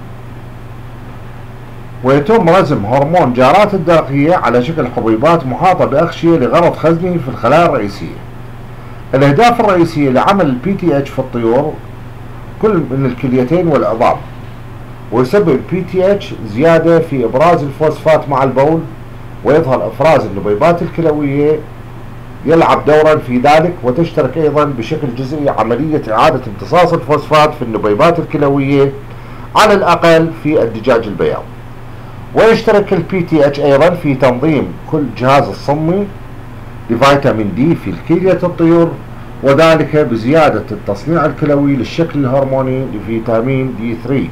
ويتم رسم هرمون جارات الدرقية على شكل حبيبات محاطة بأغشية لغرض خزنه في الخلايا الرئيسية. الأهداف الرئيسية لعمل البي تي اتش في الطيور كل من الكليتين والعظام، ويسبب البي تي اتش زيادة في إبراز الفوسفات مع البول، ويظهر إفراز النبيبات الكلوية يلعب دورا في ذلك، وتشترك أيضا بشكل جزئي عملية إعادة امتصاص الفوسفات في النبيبات الكلوية على الأقل في الدجاج البياض. ويشترك البي تي اتش أيضا في تنظيم كل جهاز الصمي لفيتامين دي في كلية الطيور، وذلك بزيادة التصنيع الكلوي للشكل الهرموني لفيتامين دي 3.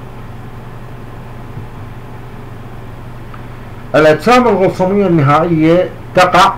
الأجسام الغلصمية النهائية تقع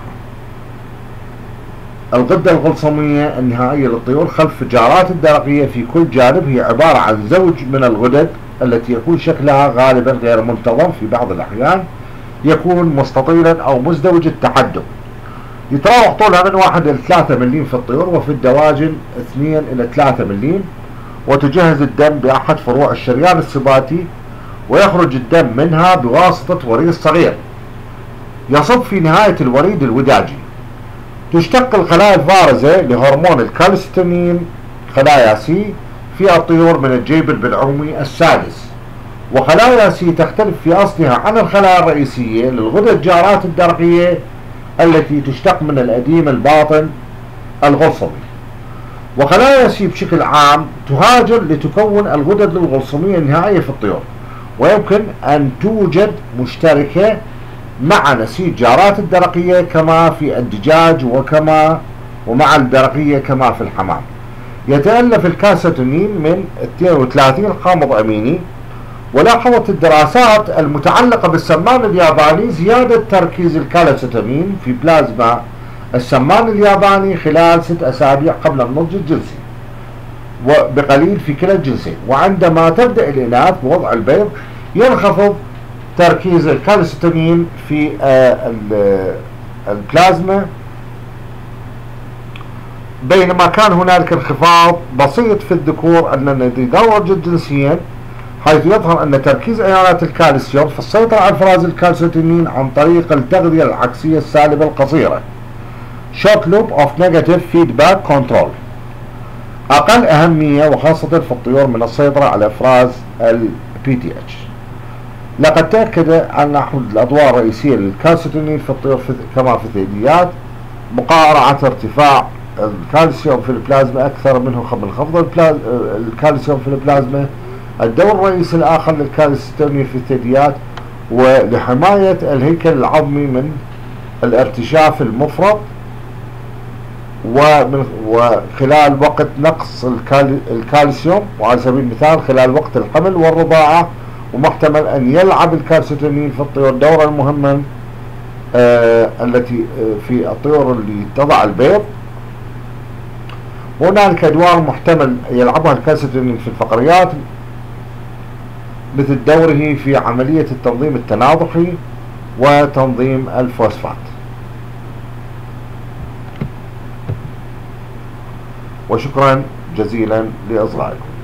الغدة الغلصمية النهائية للطيور خلف جارات الدرقية في كل جانب. هي عبارة عن زوج من الغدد التي يكون شكلها غالبا غير منتظم، في بعض الأحيان يكون مستطيلا أو مزدوج التحدب. يتراوح طولها من 1 إلى 3 ملم في الطيور، وفي الدواجن 2 إلى 3 ملم. وتجهز الدم بأحد فروع الشريان السباتي، ويخرج الدم منها بواسطة وريد صغير يصب في نهاية الوريد الوداجي. تشتق الخلايا الفارزة لهرمون الكالستونين خلايا سي في الطيور من الجيب البلعومي السادس. وخلايا سي تختلف في أصلها عن الخلايا الرئيسية للغدد جارات الدرقية التي تشتق من الأديم الباطن الغلصمي. وخلايا سي بشكل عام تهاجر لتكون الغدد الغلصمية النهائية في الطيور، ويمكن أن توجد مشتركة مع نسيج جارات الدرقية كما في الدجاج ومع الدرقية كما في الحمام. يتألف الكالسيتونين من 32 حامض أميني. ولاحظت الدراسات المتعلقة بالسمان الياباني زيادة تركيز الكالسيتونين في بلازما السمان الياباني خلال 6 أسابيع قبل النضج الجنسي وبقليل في كلا الجنسين. وعندما تبدأ الإناث بوضع البيض ينخفض تركيز الكالسيتونين في البلازما، بينما كان هنالك انخفاض بسيط في الذكور الذي يتزوج جنسيا، حيث يظهر أن تركيز أيونات الكالسيوم في السيطرة على إفراز الكالسيتونين عن طريق التغذية العكسية السالبة القصيرة Short Loop of Negative Feedback Control أقل أهمية، وخاصة في الطيور، من السيطرة على إفراز ال PTH. لقد تأكد أن أحد الأدوار الرئيسية للكالسيتونين في الطيور كما في الثدييات مقارعة ارتفاع الكالسيوم في البلازما أكثر من خفض الكالسيوم في البلازما. الدور الرئيسي الآخر للكالسيتونين في الثدييات ولحماية الهيكل العظمي من الارتشاف المفرط، وخلال وقت نقص الكالسيوم، وعلى سبيل المثال خلال وقت الحمل والرضاعة. ومحتمل أن يلعب الكالسيتونين في الطيور دورا مهما التي في الطيور اللي تضع البيض. وهنالك أدوار محتمل يلعبها الكالسيتونين في الفقريات مثل دوره في عملية التنظيم التناضحي وتنظيم الفوسفات. وشكرا جزيلا لإصغائكم.